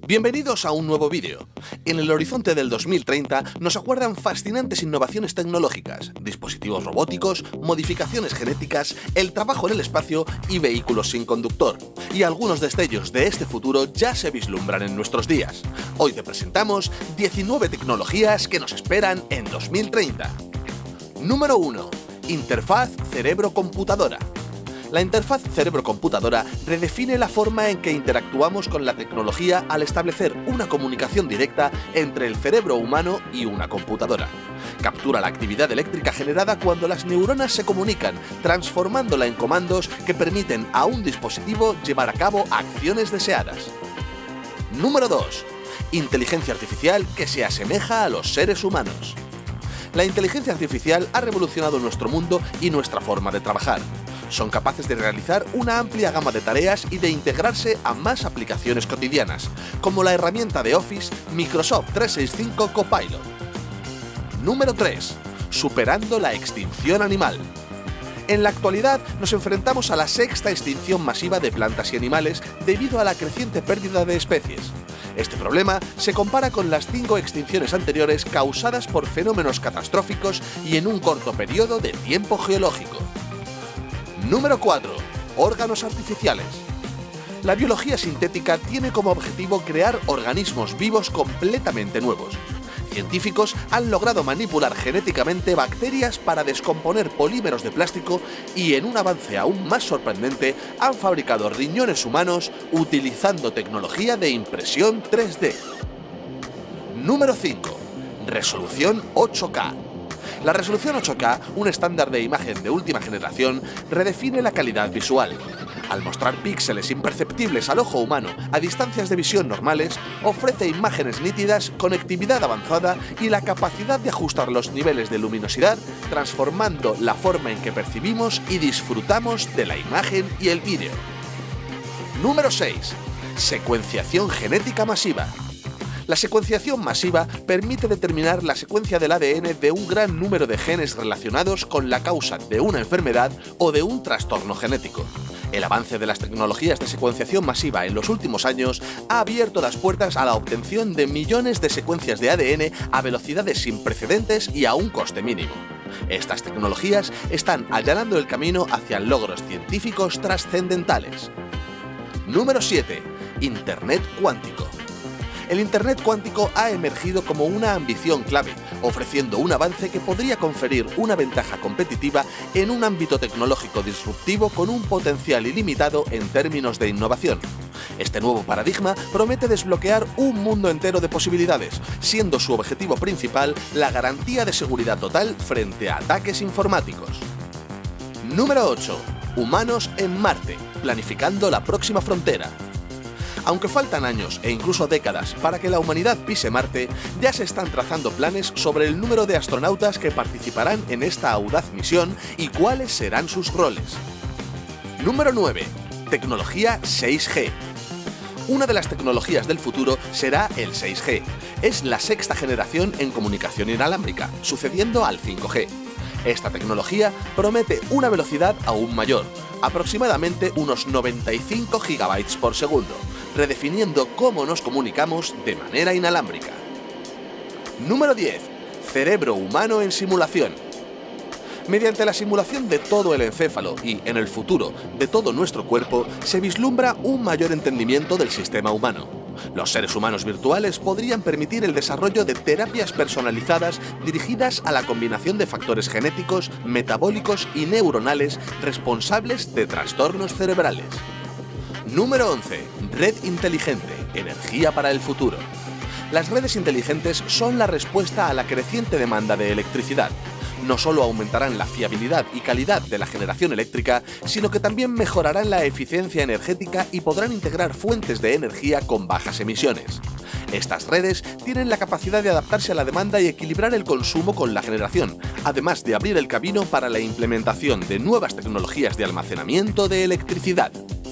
Bienvenidos a un nuevo vídeo. En el horizonte del 2030 nos aguardan fascinantes innovaciones tecnológicas, dispositivos robóticos, modificaciones genéticas, el trabajo en el espacio y vehículos sin conductor. Y algunos destellos de este futuro ya se vislumbran en nuestros días. Hoy te presentamos 19 tecnologías que nos esperan en 2030. Número 1. Interfaz cerebro-computadora. La interfaz cerebro-computadora redefine la forma en que interactuamos con la tecnología al establecer una comunicación directa entre el cerebro humano y una computadora. Captura la actividad eléctrica generada cuando las neuronas se comunican, transformándola en comandos que permiten a un dispositivo llevar a cabo acciones deseadas. Número 2. Inteligencia artificial que se asemeja a los seres humanos. La inteligencia artificial ha revolucionado nuestro mundo y nuestra forma de trabajar. Son capaces de realizar una amplia gama de tareas y de integrarse a más aplicaciones cotidianas, como la herramienta de Office Microsoft 365 Copilot. Número 3. Superando la extinción animal. En la actualidad nos enfrentamos a la sexta extinción masiva de plantas y animales debido a la creciente pérdida de especies. Este problema se compara con las 5 extinciones anteriores causadas por fenómenos catastróficos y en un corto periodo de tiempo geológico. Número 4. Órganos artificiales. La biología sintética tiene como objetivo crear organismos vivos completamente nuevos. Científicos han logrado manipular genéticamente bacterias para descomponer polímeros de plástico y, en un avance aún más sorprendente, han fabricado riñones humanos utilizando tecnología de impresión 3D. Número 5. Resolución 8K. La resolución 8K, un estándar de imagen de última generación, redefine la calidad visual. Al mostrar píxeles imperceptibles al ojo humano a distancias de visión normales, ofrece imágenes nítidas, conectividad avanzada y la capacidad de ajustar los niveles de luminosidad, transformando la forma en que percibimos y disfrutamos de la imagen y el vídeo. Número 6. Secuenciación genética masiva. La secuenciación masiva permite determinar la secuencia del ADN de un gran número de genes relacionados con la causa de una enfermedad o de un trastorno genético. El avance de las tecnologías de secuenciación masiva en los últimos años ha abierto las puertas a la obtención de millones de secuencias de ADN a velocidades sin precedentes y a un coste mínimo. Estas tecnologías están allanando el camino hacia logros científicos trascendentales. Número 7. Internet cuántico. El Internet cuántico ha emergido como una ambición clave, ofreciendo un avance que podría conferir una ventaja competitiva en un ámbito tecnológico disruptivo con un potencial ilimitado en términos de innovación. Este nuevo paradigma promete desbloquear un mundo entero de posibilidades, siendo su objetivo principal la garantía de seguridad total frente a ataques informáticos. Número 8. Humanos en Marte, planificando la próxima frontera. Aunque faltan años e incluso décadas para que la humanidad pise Marte, ya se están trazando planes sobre el número de astronautas que participarán en esta audaz misión y cuáles serán sus roles. Número 9. Tecnología 6G. Una de las tecnologías del futuro será el 6G. Es la sexta generación en comunicación inalámbrica, sucediendo al 5G. Esta tecnología promete una velocidad aún mayor, aproximadamente unos 95 GB por segundo, redefiniendo cómo nos comunicamos de manera inalámbrica. Número 10. Cerebro humano en simulación. Mediante la simulación de todo el encéfalo y, en el futuro, de todo nuestro cuerpo, se vislumbra un mayor entendimiento del sistema humano. Los seres humanos virtuales podrían permitir el desarrollo de terapias personalizadas dirigidas a la combinación de factores genéticos, metabólicos y neuronales responsables de trastornos cerebrales. Número 11. Red inteligente, energía para el futuro. Las redes inteligentes son la respuesta a la creciente demanda de electricidad. No solo aumentarán la fiabilidad y calidad de la generación eléctrica, sino que también mejorarán la eficiencia energética y podrán integrar fuentes de energía con bajas emisiones. Estas redes tienen la capacidad de adaptarse a la demanda y equilibrar el consumo con la generación, además de abrir el camino para la implementación de nuevas tecnologías de almacenamiento de electricidad.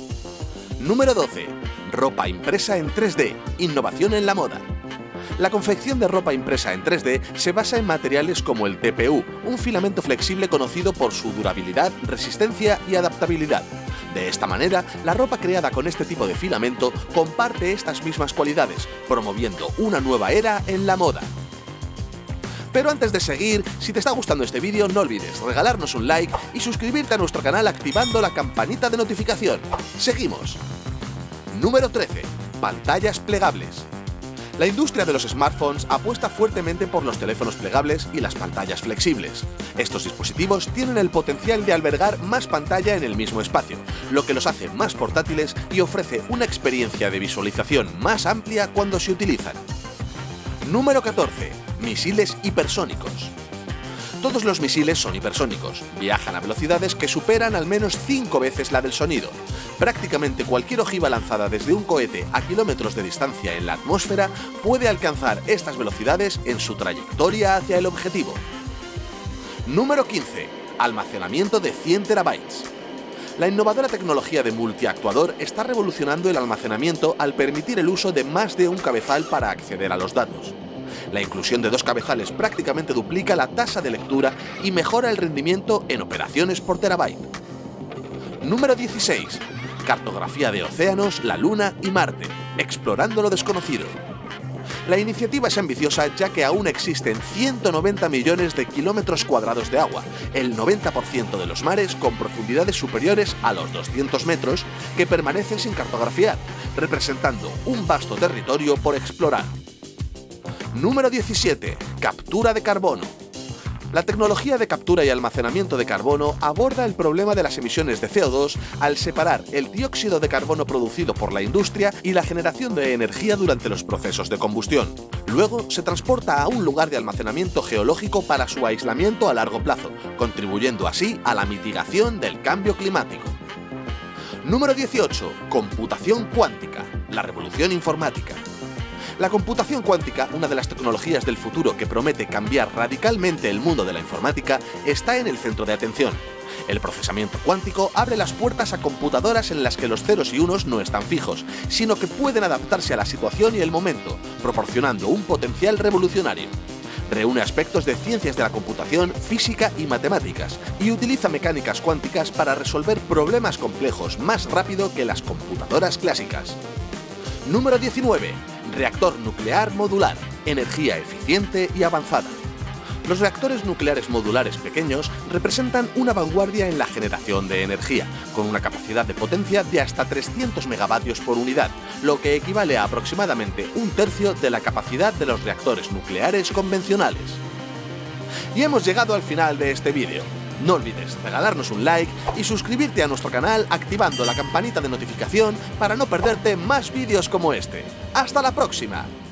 Número 12. Ropa impresa en 3D, innovación en la moda. La confección de ropa impresa en 3D se basa en materiales como el TPU, un filamento flexible conocido por su durabilidad, resistencia y adaptabilidad. De esta manera, la ropa creada con este tipo de filamento comparte estas mismas cualidades, promoviendo una nueva era en la moda. Pero antes de seguir, si te está gustando este vídeo, no olvides regalarnos un like y suscribirte a nuestro canal activando la campanita de notificación. ¡Seguimos! Número 13. Pantallas plegables. La industria de los smartphones apuesta fuertemente por los teléfonos plegables y las pantallas flexibles. Estos dispositivos tienen el potencial de albergar más pantalla en el mismo espacio, lo que los hace más portátiles y ofrece una experiencia de visualización más amplia cuando se utilizan. Número 14. Misiles hipersónicos. Todos los misiles son hipersónicos, viajan a velocidades que superan al menos 5 veces la del sonido. Prácticamente cualquier ojiva lanzada desde un cohete a kilómetros de distancia en la atmósfera puede alcanzar estas velocidades en su trayectoria hacia el objetivo. Número 15. Almacenamiento de 100 terabytes. La innovadora tecnología de multiactuador está revolucionando el almacenamiento al permitir el uso de más de un cabezal para acceder a los datos. La inclusión de 2 cabezales prácticamente duplica la tasa de lectura y mejora el rendimiento en operaciones por terabyte. Número 16. Cartografía de océanos, la Luna y Marte, explorando lo desconocido. La iniciativa es ambiciosa ya que aún existen 190 millones de kilómetros cuadrados de agua, el 90% de los mares con profundidades superiores a los 200 metros que permanecen sin cartografiar, representando un vasto territorio por explorar. Número 17. Captura de carbono. La tecnología de captura y almacenamiento de carbono aborda el problema de las emisiones de CO2 al separar el dióxido de carbono producido por la industria y la generación de energía durante los procesos de combustión. Luego se transporta a un lugar de almacenamiento geológico para su aislamiento a largo plazo, contribuyendo así a la mitigación del cambio climático. Número 18. Computación cuántica. La revolución informática. La computación cuántica, una de las tecnologías del futuro que promete cambiar radicalmente el mundo de la informática, está en el centro de atención. El procesamiento cuántico abre las puertas a computadoras en las que los ceros y unos no están fijos, sino que pueden adaptarse a la situación y el momento, proporcionando un potencial revolucionario. Reúne aspectos de ciencias de la computación, física y matemáticas, y utiliza mecánicas cuánticas para resolver problemas complejos más rápido que las computadoras clásicas. Número 19. Reactor nuclear modular, energía eficiente y avanzada. Los reactores nucleares modulares pequeños representan una vanguardia en la generación de energía, con una capacidad de potencia de hasta 300 megavatios por unidad, lo que equivale a aproximadamente un tercio de la capacidad de los reactores nucleares convencionales. Y hemos llegado al final de este vídeo. No olvides regalarnos un like y suscribirte a nuestro canal activando la campanita de notificación para no perderte más vídeos como este. ¡Hasta la próxima!